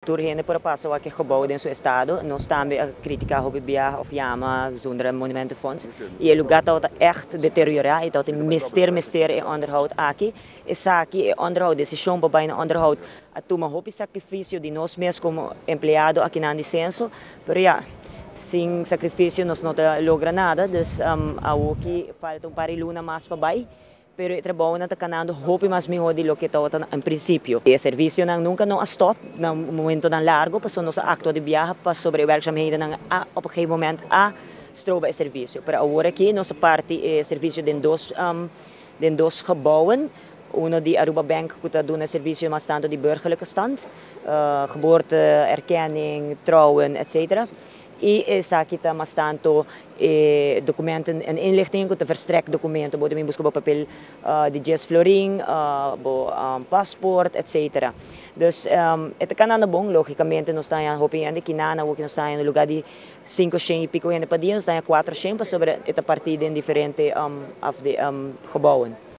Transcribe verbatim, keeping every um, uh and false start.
Doorheen para passo aqui gebouwd in seu estado, nós também a crítica ao biar of jama zonder monumentenfonds. E o lugar está echt deteriorado, está tem mister mister e onderhoud aqui. E aqui e onderhoud, decisão para bem onderhoud, a toma hopi sacrifício de nós mesmos como empregado aqui na licença, pero ja, sem sacrifício nós não logra nada, dus um, aqui falta um par de luna mais para bem. Pero o trabalho não está canando hope mais melhor do que estava em princípio. O serviço não nunca não stop, no momento não largo, passou nossa acto de viagem para sobre werkzaamheden não a op een gegeven moment a stroba o serviço. Para agora aqui nossa parte é serviço de dois um, de dois gebouwen. Uno die Aruba Bank que está dando serviço mais tanto de burgerlijke stand, uh, geboorte, erkenning, trouwen, et cetera. E essa aqui está mais tanto eh, documenten en inlichting, que verstrek documenten, bode men busca papel uh, de Jess Floring, uh, bo um, passport, et cetera. Dus um, ito ka na bom, logicamente nós estamos hoping que na na nós estamos no lugar de cinco e pico yen pa dia, nós estamos quatro para sobre esta partida em diferente um, af de um, gebouwen.